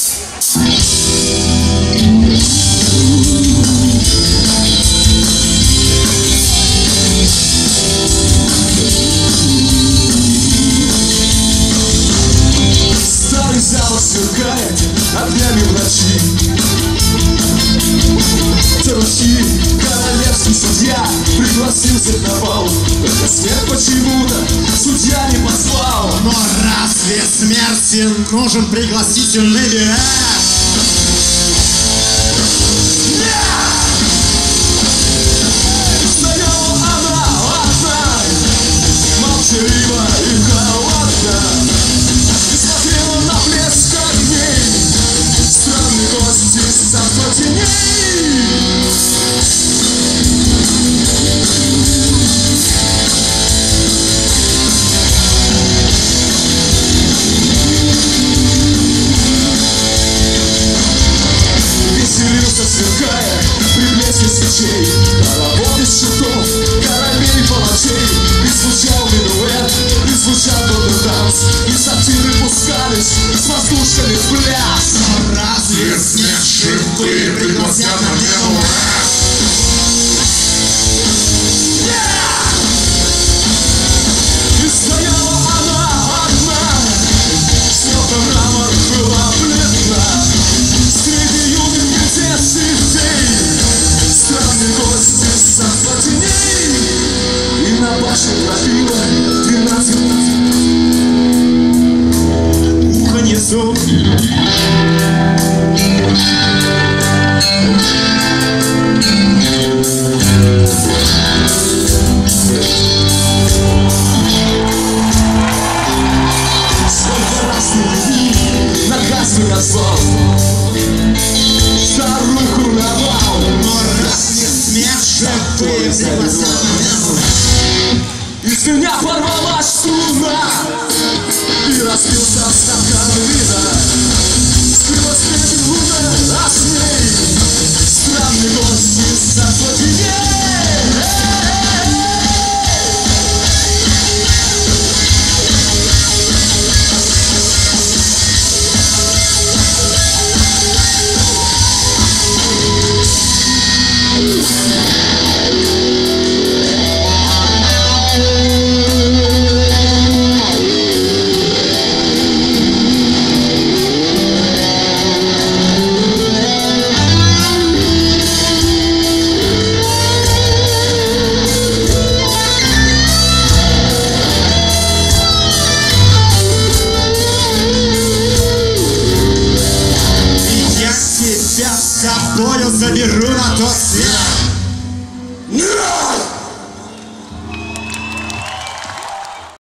Старый замок сверкает огнями в ночи. Руси, королевский судья пригласил всех на бал. Только смерть почему-то судья не позвал. Но разве смерти нужен пригласительный билет? Стояла она одна, молчалива и холодна, и смотрела на блеск огней. Странный гость из царства теней. Веселился, сверкая при блеске свечей, хоровод из шутов, королей, палачей. И звучал минуэт, и звучал добрый танц, и сатиры пускались с воздушками в пляс. Но разве смерть шипы пригласят на минуэт? И стояла она одна, снова мрамор была бледна. Среди юных принцесс и фей странный гость из царства теней. И на башне пробило 12 ухо несут. Сколько раз ты наказы назвал, старуху на бал. Но разве смерть шипы пригласят на минуэт? Из меня порвалась струна и разбился стакан вина. Скрылась перед луной, а с ней странный гость из царства теней. Я тебя с собою заберу на тот свет.